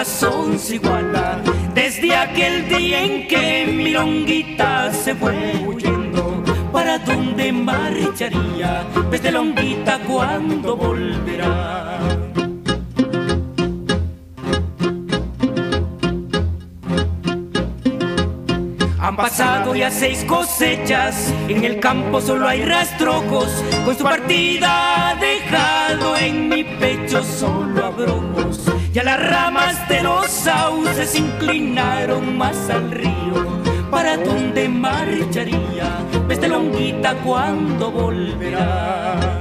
corazón se iguala. Desde aquel día en que mi longuita se fue huyendo, ¿para dónde marcharía? Desde longuita, ¿cuándo volverá? Han pasado ya 6 cosechas, en el campo solo hay rastrojos. Con su partida ha dejado en mi pecho solo abrojos. Ya las ramas de los sauces se inclinaron más al río. ¿Para dónde marcharía? Desde longuita, ¿cuándo volverá?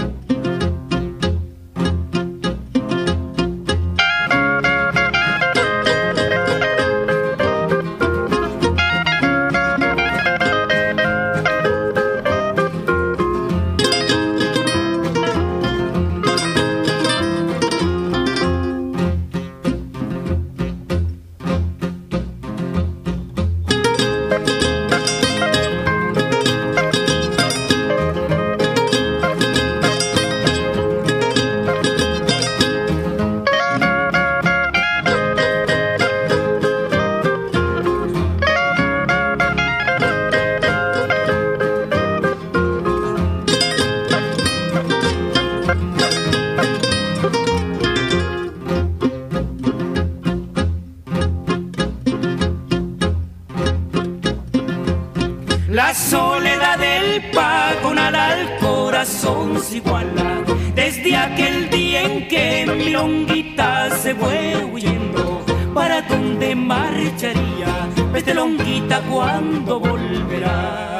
La soledad del pajonal al corazón se iguala. Desde aquel día en que mi longuita se fue huyendo, ¿para dónde marcharía? Desde longuita, ¿cuándo volverá?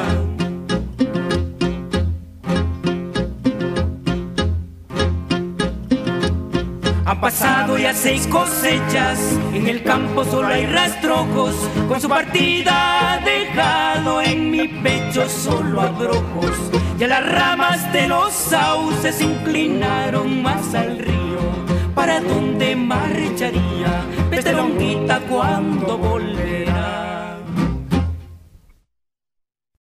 Han pasado ya 6 cosechas, en el campo solo hay rastrojos. Con su partida ha dejado en mi pecho solo abrojos. Ya las ramas de los sauces se inclinaron más al río. ¿Para dónde marcharía? Desde longuita, ¿cuándo volverá?